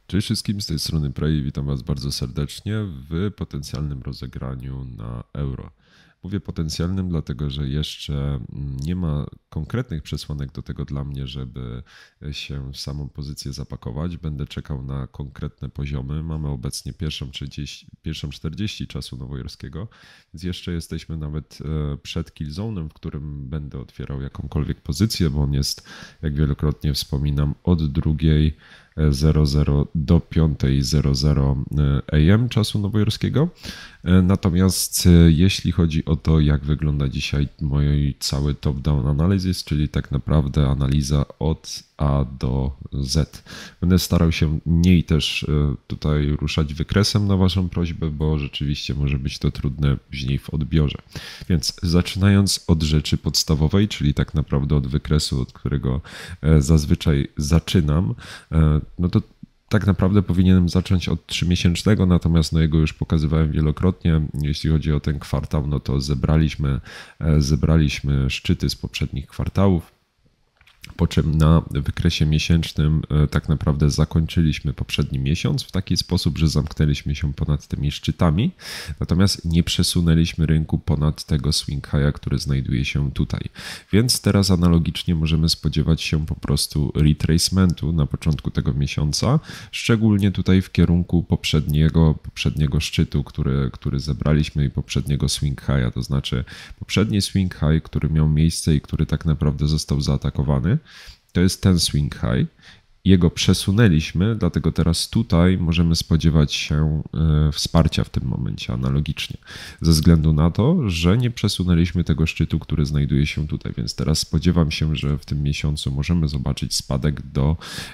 Cześć wszystkim, z tej strony Prey, witam Was bardzo serdecznie w potencjalnym rozegraniu na euro. Mówię potencjalnym, dlatego że jeszcze nie ma konkretnych przesłanek do tego dla mnie, żeby się w samą pozycję zapakować. Będę czekał na konkretne poziomy. Mamy obecnie pierwszą 40 czasu nowojorskiego, więc jeszcze jesteśmy nawet przed killzone'em, w którym będę otwierał jakąkolwiek pozycję, bo on jest, jak wielokrotnie wspominam, od drugiej 00 do 5:00 AM czasu nowojorskiego. Natomiast jeśli chodzi o to, jak wygląda dzisiaj mój cały top-down analysis, czyli tak naprawdę analiza od A do Z. Będę starał się mniej też tutaj ruszać wykresem na Waszą prośbę, bo rzeczywiście może być to trudne później w odbiorze. Więc zaczynając od rzeczy podstawowej, czyli tak naprawdę od wykresu, od którego zazwyczaj zaczynam, no to tak naprawdę powinienem zacząć od 3-miesięcznego, natomiast jego już pokazywałem wielokrotnie. Jeśli chodzi o ten kwartał, no to zebraliśmy szczyty z poprzednich kwartałów. Po czym na wykresie miesięcznym tak naprawdę zakończyliśmy poprzedni miesiąc w taki sposób, że zamknęliśmy się ponad tymi szczytami, natomiast nie przesunęliśmy rynku ponad tego swing high'a, który znajduje się tutaj. Więc teraz analogicznie możemy spodziewać się po prostu retracementu na początku tego miesiąca, szczególnie tutaj w kierunku poprzedniego szczytu, który zebraliśmy i poprzedniego swing high'a, to znaczy poprzedni swing high, który miał miejsce i który tak naprawdę został zaatakowany. To jest ten swing high. Jego przesunęliśmy, dlatego teraz tutaj możemy spodziewać się wsparcia w tym momencie analogicznie. Ze względu na to, że nie przesunęliśmy tego szczytu, który znajduje się tutaj, więc teraz spodziewam się, że w tym miesiącu możemy zobaczyć spadek do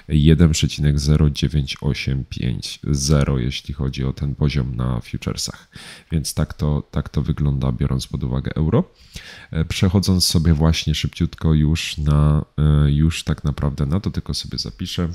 1,09850, jeśli chodzi o ten poziom na futuresach. Więc tak to wygląda, biorąc pod uwagę euro. Przechodząc sobie właśnie szybciutko już tak naprawdę na to, tylko sobie zapiszę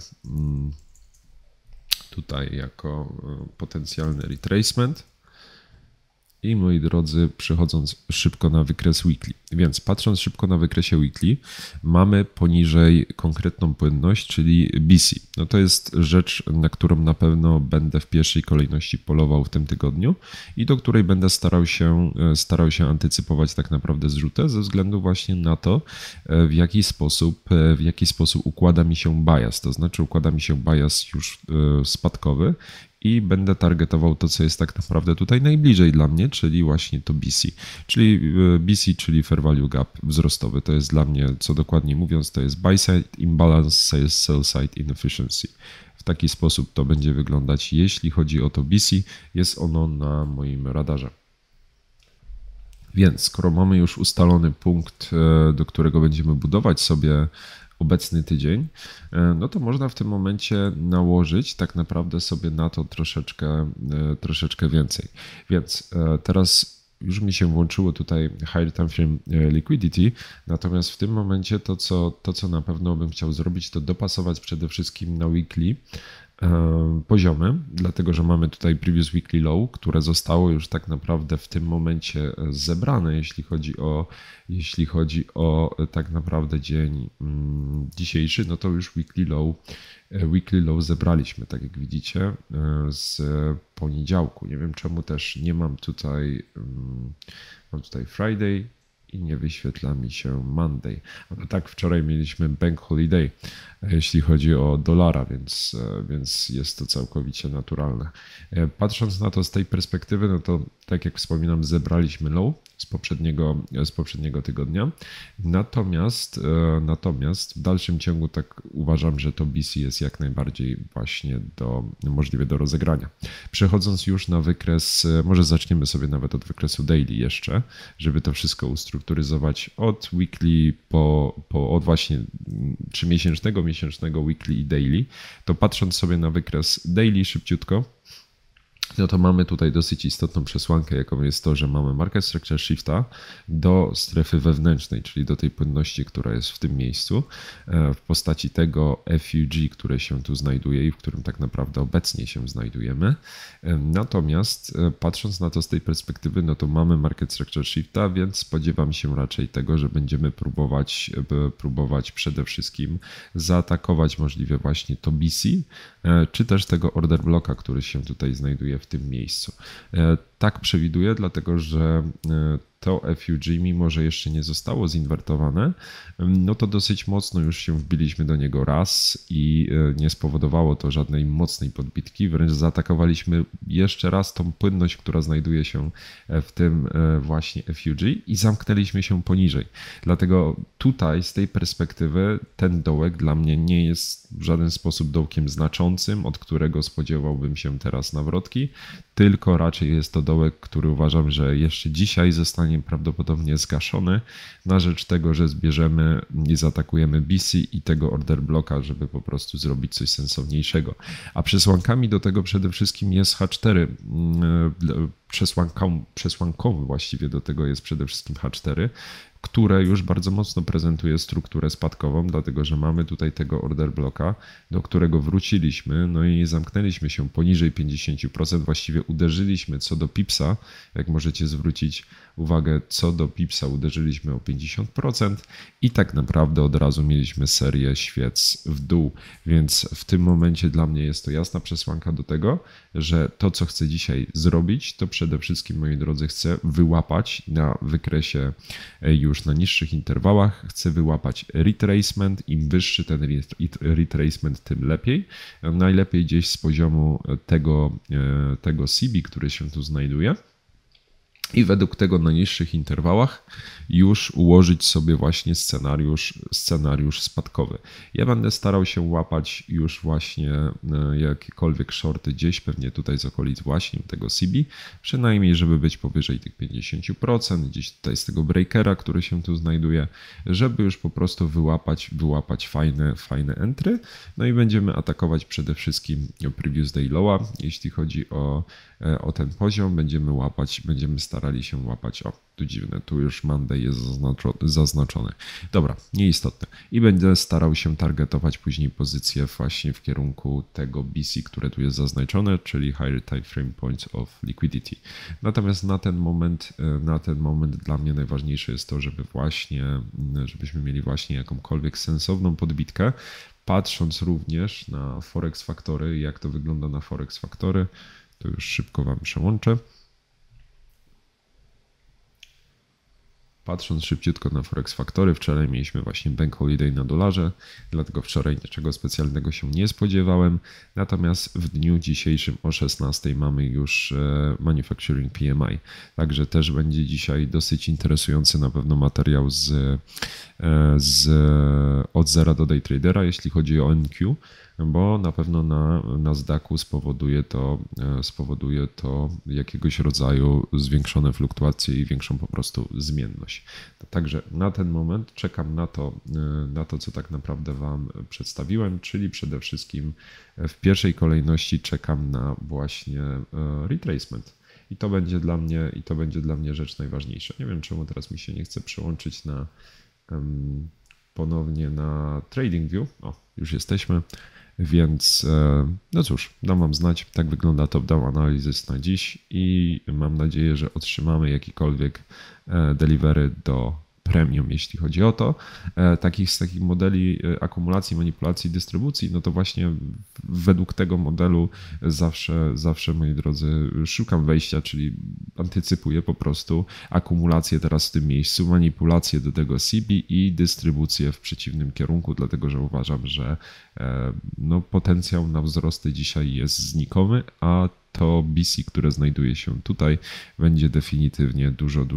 tutaj jako potencjalny retracement. I moi drodzy, przechodząc szybko na wykres weekly. Więc patrząc szybko na wykresie weekly, mamy poniżej konkretną płynność, czyli BC. No to jest rzecz, na którą na pewno będę w pierwszej kolejności polował w tym tygodniu i do której będę starał się antycypować tak naprawdę zrzutę ze względu właśnie na to, w jaki sposób układa mi się bias. To znaczy układa mi się bias już spadkowy, i będę targetował to, co jest tak naprawdę tutaj najbliżej dla mnie, czyli właśnie to BC. Czyli Fair Value Gap wzrostowy. To jest dla mnie, co dokładnie mówiąc, to jest Buy Side Imbalance, Sell Side Inefficiency. W taki sposób to będzie wyglądać, jeśli chodzi o to BC. Jest ono na moim radarze. Więc skoro mamy już ustalony punkt, do którego będziemy budować sobie obecny tydzień, no to można w tym momencie nałożyć tak naprawdę sobie na to troszeczkę więcej. Więc teraz już mi się włączyło tutaj Higher Time Frame Liquidity, natomiast w tym momencie to, co na pewno bym chciał zrobić, to dopasować przede wszystkim na weekly poziomy, dlatego że mamy tutaj previous weekly low, które zostało już tak naprawdę w tym momencie zebrane, jeśli chodzi o tak naprawdę dzień dzisiejszy, no to już weekly low zebraliśmy, tak jak widzicie, z poniedziałku. Nie wiem czemu też nie mam tutaj Friday i nie wyświetla mi się Monday. No tak, wczoraj mieliśmy Bank Holiday, jeśli chodzi o dolara, więc jest to całkowicie naturalne. Patrząc na to z tej perspektywy, no to tak jak wspominam, zebraliśmy low z poprzedniego tygodnia. Natomiast w dalszym ciągu tak uważam, że to BC jest jak najbardziej właśnie możliwe do rozegrania. Przechodząc już na wykres, może zaczniemy sobie nawet od wykresu daily jeszcze, żeby to wszystko ustrukturyzować od weekly od właśnie 3-miesięcznego, miesięcznego, weekly i daily. To patrząc sobie na wykres daily szybciutko, no to mamy tutaj dosyć istotną przesłankę, jaką jest to, że mamy market structure shifta do strefy wewnętrznej, czyli do tej płynności, która jest w tym miejscu, w postaci tego FUG, które się tu znajduje i w którym tak naprawdę obecnie się znajdujemy. Natomiast patrząc na to z tej perspektywy, no to mamy market structure shifta, więc spodziewam się raczej tego, że będziemy próbować przede wszystkim zaatakować możliwie właśnie to BC, czy też tego order blocka, który się tutaj znajduje w tym miejscu. Tak przewiduję, dlatego że to FUG, mimo że jeszcze nie zostało zinwertowane, no to dosyć mocno już się wbiliśmy do niego raz i nie spowodowało to żadnej mocnej podbitki, wręcz zaatakowaliśmy jeszcze raz tą płynność, która znajduje się w tym właśnie FUG i zamknęliśmy się poniżej. Dlatego tutaj z tej perspektywy ten dołek dla mnie nie jest w żaden sposób dołkiem znaczącym, od którego spodziewałbym się teraz nawrotki, tylko raczej jest to dołek, który uważam, że jeszcze dzisiaj zostanie prawdopodobnie zgaszony na rzecz tego, że zbierzemy i zaatakujemy BC i tego order blocka, żeby po prostu zrobić coś sensowniejszego. A przesłankami do tego przede wszystkim jest H4. Przesłankowy właściwie do tego jest przede wszystkim H4, które już bardzo mocno prezentuje strukturę spadkową, dlatego że mamy tutaj tego order blocka, do którego wróciliśmy, no i zamknęliśmy się poniżej 50%, właściwie uderzyliśmy co do pipsa, jak możecie zwrócić uwagę, co do pipsa uderzyliśmy o 50% i tak naprawdę od razu mieliśmy serię świec w dół, więc w tym momencie dla mnie jest to jasna przesłanka do tego, że to, co chcę dzisiaj zrobić, to przede wszystkim, moi drodzy, chcę wyłapać na wykresie już na niższych interwałach, chcę wyłapać retracement, im wyższy ten retracement, tym lepiej. Najlepiej gdzieś z poziomu tego CB, który się tu znajduje. I według tego na niższych interwałach już ułożyć sobie właśnie scenariusz spadkowy. Ja będę starał się łapać już właśnie jakiekolwiek shorty gdzieś, pewnie tutaj z okolic właśnie tego CB, przynajmniej żeby być powyżej tych 50%, gdzieś tutaj z tego breakera, który się tu znajduje, żeby już po prostu wyłapać fajne entry. No i będziemy atakować przede wszystkim previous day lowa, jeśli chodzi o ten poziom, będziemy starali się łapać, tu dziwne, tu już Monday jest zaznaczony. Dobra, nieistotne. I będę starał się targetować później pozycję właśnie w kierunku tego BC, które tu jest zaznaczone, czyli Higher Time Frame Points of Liquidity. Natomiast na ten moment dla mnie najważniejsze jest to, żebyśmy mieli właśnie jakąkolwiek sensowną podbitkę, patrząc również na Forex Factory, jak to wygląda na Forex Factory. To już szybko Wam przełączę. Patrząc szybciutko na Forex Factory, wczoraj mieliśmy właśnie Bank Holiday na dolarze, dlatego wczoraj niczego specjalnego się nie spodziewałem. Natomiast w dniu dzisiejszym o 16 mamy już Manufacturing PMI. Także też będzie dzisiaj dosyć interesujący na pewno materiał od zera do day tradera, jeśli chodzi o NQ, bo na pewno na Nasdaqu spowoduje to jakiegoś rodzaju zwiększone fluktuacje i większą po prostu zmienność. Także na ten moment czekam na to, co tak naprawdę Wam przedstawiłem, czyli przede wszystkim w pierwszej kolejności czekam na właśnie retracement. I to będzie dla mnie rzecz najważniejsza. Nie wiem, czemu teraz mi się nie chce przełączyć ponownie na TradingView. O, już jesteśmy. Więc no cóż, dam Wam znać, tak wygląda top-down analizys na dziś i mam nadzieję, że otrzymamy jakikolwiek delivery do premium, jeśli chodzi o to. Z takich modeli akumulacji, manipulacji, dystrybucji, no to właśnie według tego modelu zawsze, moi drodzy, szukam wejścia, czyli antycypuję po prostu akumulację teraz w tym miejscu, manipulację do tego CB i dystrybucję w przeciwnym kierunku, dlatego że uważam, że potencjał na wzrosty dzisiaj jest znikomy, a to BC, które znajduje się tutaj, będzie definitywnie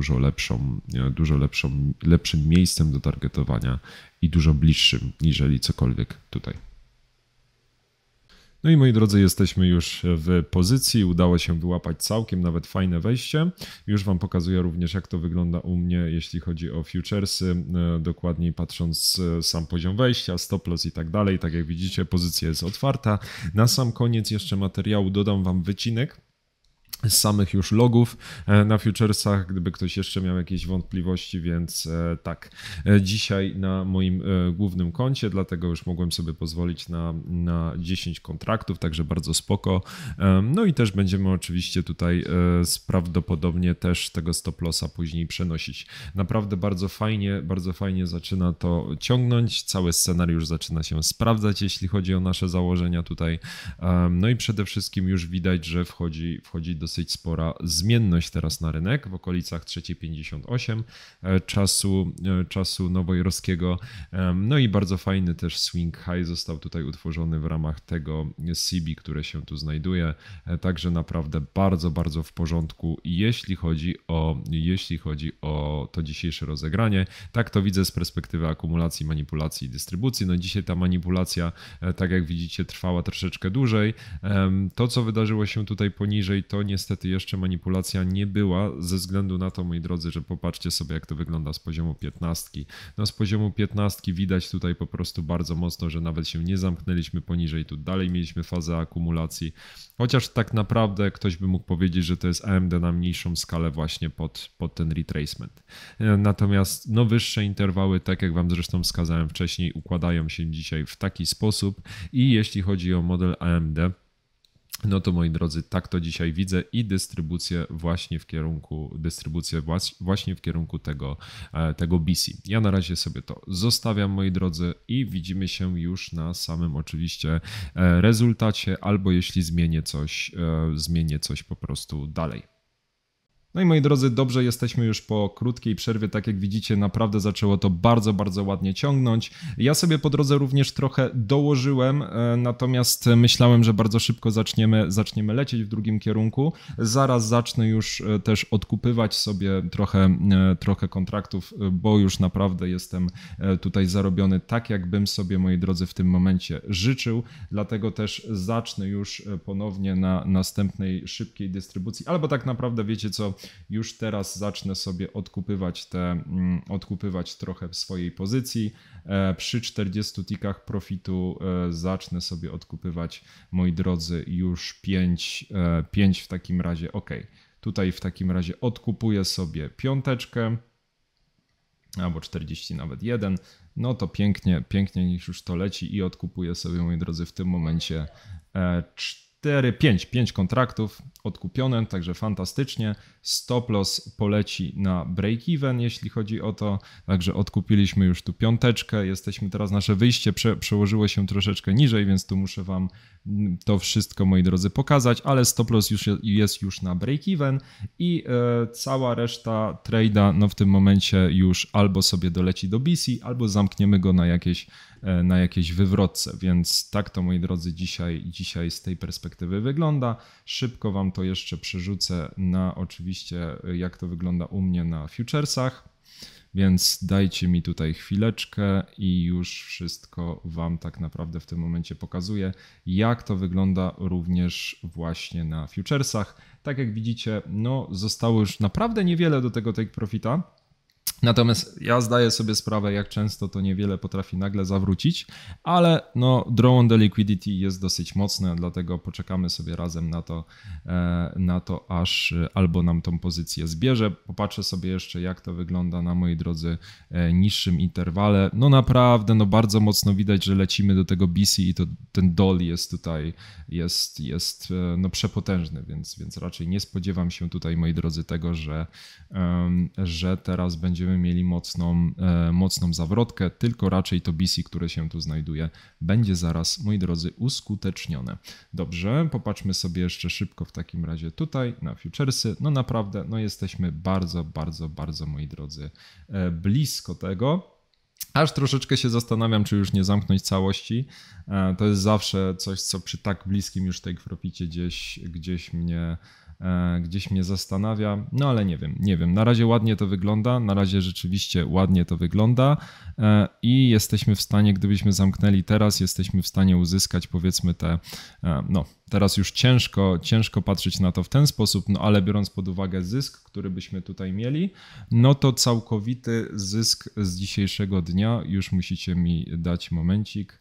lepszym miejscem do targetowania i dużo bliższym niżeli cokolwiek tutaj. No i moi drodzy, jesteśmy już w pozycji, udało się wyłapać całkiem nawet fajne wejście. Już Wam pokazuję również, jak to wygląda u mnie, jeśli chodzi o futuresy, dokładniej patrząc sam poziom wejścia, stop loss i tak dalej. Tak jak widzicie, pozycja jest otwarta. Na sam koniec jeszcze materiału dodam Wam wycinek z samych już logów na futuresach, gdyby ktoś jeszcze miał jakieś wątpliwości, więc tak, dzisiaj na moim głównym koncie, dlatego już mogłem sobie pozwolić na 10 kontraktów, także bardzo spoko. No i też będziemy oczywiście tutaj prawdopodobnie też tego stop lossa później przenosić. Naprawdę bardzo fajnie zaczyna to ciągnąć, cały scenariusz zaczyna się sprawdzać, jeśli chodzi o nasze założenia tutaj. No i przede wszystkim już widać, że wchodzi dosyć spora zmienność teraz na rynek w okolicach 3:58 czasu nowojorskiego. No i bardzo fajny też swing high został tutaj utworzony w ramach tego CB, które się tu znajduje. Także naprawdę bardzo w porządku, jeśli chodzi o to dzisiejsze rozegranie. Tak to widzę z perspektywy akumulacji, manipulacji i dystrybucji. No dzisiaj ta manipulacja, tak jak widzicie, trwała troszeczkę dłużej. To, co wydarzyło się tutaj poniżej, to niestety jeszcze manipulacja nie była, ze względu na to, moi drodzy, że popatrzcie sobie, jak to wygląda z poziomu 15. No z poziomu 15 widać tutaj po prostu bardzo mocno, że nawet się nie zamknęliśmy poniżej, tu dalej mieliśmy fazę akumulacji, chociaż tak naprawdę ktoś by mógł powiedzieć, że to jest AMD na mniejszą skalę właśnie pod ten retracement. Natomiast no wyższe interwały, tak jak wam zresztą wskazałem wcześniej, układają się dzisiaj w taki sposób i jeśli chodzi o model AMD, no to moi drodzy, tak to dzisiaj widzę i dystrybucję właśnie w kierunku tego BC. Ja na razie sobie to zostawiam, moi drodzy, i widzimy się już na samym oczywiście rezultacie, albo jeśli zmienię coś po prostu dalej. No i moi drodzy, dobrze, jesteśmy już po krótkiej przerwie, tak jak widzicie, naprawdę zaczęło to bardzo ładnie ciągnąć. Ja sobie po drodze również trochę dołożyłem, natomiast myślałem, że bardzo szybko zaczniemy lecieć w drugim kierunku. Zaraz zacznę już też odkupywać sobie trochę kontraktów, bo już naprawdę jestem tutaj zarobiony tak, jakbym sobie, moi drodzy, w tym momencie życzył. Dlatego też zacznę już ponownie na następnej szybkiej dystrybucji, albo tak naprawdę wiecie co, już teraz zacznę sobie odkupywać trochę w swojej pozycji. Przy 40 tikach profitu zacznę sobie odkupywać, moi drodzy, już 5 w takim razie. Ok, tutaj w takim razie odkupuję sobie piąteczkę, albo 40 nawet 1. No to pięknie niech już to leci i odkupuję sobie, moi drodzy, w tym momencie 5 kontraktów odkupione, także fantastycznie. Stop loss poleci na break-even, jeśli chodzi o to, także odkupiliśmy już tu piąteczkę, jesteśmy teraz, nasze wyjście przełożyło się troszeczkę niżej, więc tu muszę wam to wszystko, moi drodzy, pokazać, ale stop loss jest już na break-even i cała reszta trade'a, no w tym momencie już albo sobie doleci do BC, albo zamkniemy go na jakiejś wywrotce, więc tak to, moi drodzy, dzisiaj z tej perspektywy wygląda. Szybko wam to jeszcze przerzucę na oczywiście, jak to wygląda u mnie na futuresach, więc dajcie mi tutaj chwileczkę i już wszystko wam tak naprawdę w tym momencie pokazuję, jak to wygląda również właśnie na futuresach. Tak jak widzicie, no zostało już naprawdę niewiele do tego take profita. Natomiast ja zdaję sobie sprawę, jak często to niewiele potrafi nagle zawrócić, ale no draw on the liquidity jest dosyć mocne, dlatego poczekamy sobie razem na to, aż albo nam tą pozycję zbierze. Popatrzę sobie jeszcze, jak to wygląda na, moi drodzy, niższym interwale. No naprawdę, no bardzo mocno widać, że lecimy do tego BC i to ten dol jest tutaj, jest no przepotężny, więc raczej nie spodziewam się tutaj, moi drodzy, tego, że teraz będziemy mieli mocną zawrotkę, tylko raczej to BC, które się tu znajduje, będzie zaraz, moi drodzy, uskutecznione. Dobrze, popatrzmy sobie jeszcze szybko w takim razie tutaj na futuresy. No naprawdę, no jesteśmy bardzo, moi drodzy, blisko tego. Aż troszeczkę się zastanawiam, czy już nie zamknąć całości. To jest zawsze coś, co przy tak bliskim już take proficie gdzieś mnie zastanawia, no ale nie wiem. Na razie ładnie to wygląda, na razie rzeczywiście ładnie to wygląda i jesteśmy w stanie, gdybyśmy zamknęli teraz, jesteśmy w stanie uzyskać, powiedzmy, no teraz już ciężko patrzeć na to w ten sposób, no ale biorąc pod uwagę zysk, który byśmy tutaj mieli, no to całkowity zysk z dzisiejszego dnia, już musicie mi dać momencik,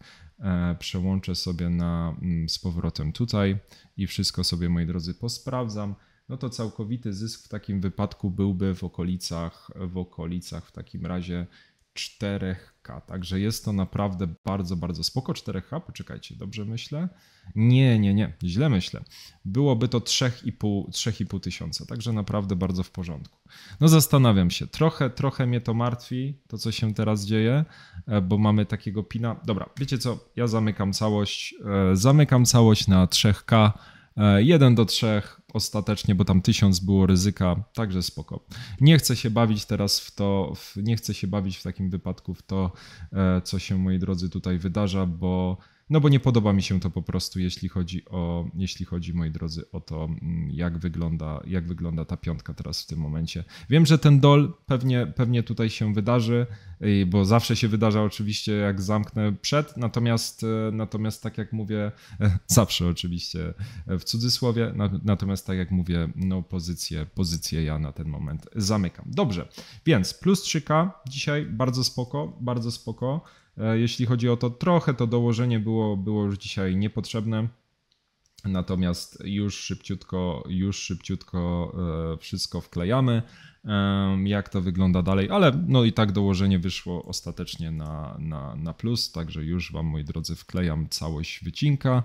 przełączę sobie z powrotem tutaj i wszystko sobie, moi drodzy, posprawdzam. no to całkowity zysk w takim wypadku byłby w okolicach w takim razie 4K. Także jest to naprawdę bardzo, bardzo spoko. 4K, poczekajcie, dobrze myślę? Nie, źle myślę. Byłoby to 3,5 tysiąca, także naprawdę bardzo w porządku. No zastanawiam się, trochę mnie to martwi, to co się teraz dzieje, bo mamy takiego pina. Dobra, wiecie co, ja zamykam całość na 3K. 1:3 ostatecznie, bo tam 1000 było ryzyka, także spoko. Nie chcę się bawić teraz w to, nie chcę się bawić w takim wypadku w to, co się, moi drodzy, tutaj wydarza, bo nie podoba mi się to po prostu, jeśli chodzi, moi drodzy, o to, jak wygląda ta piątka teraz w tym momencie. Wiem, że ten dol pewnie tutaj się wydarzy, bo zawsze się wydarza oczywiście, jak zamknę przed, natomiast tak jak mówię, zawsze oczywiście w cudzysłowie, natomiast tak jak mówię, no pozycję ja na ten moment zamykam. Dobrze, więc plus 3K dzisiaj, bardzo spoko. Jeśli chodzi o to, trochę to dołożenie było już dzisiaj niepotrzebne, natomiast już szybciutko wszystko wklejamy, jak to wygląda dalej, ale no i tak dołożenie wyszło ostatecznie na plus, także już wam, moi drodzy, wklejam całość wycinka.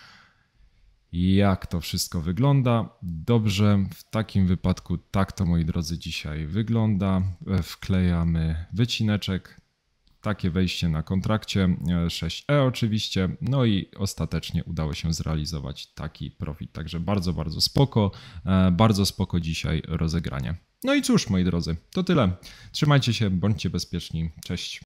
Jak to wszystko wygląda? Dobrze, w takim wypadku tak to, moi drodzy, dzisiaj wygląda. Wklejamy wycineczek. Takie wejście na kontrakcie 6E oczywiście, no i ostatecznie udało się zrealizować taki profit, także bardzo spoko dzisiaj rozegranie. No i cóż, moi drodzy, to tyle. Trzymajcie się, bądźcie bezpieczni, cześć.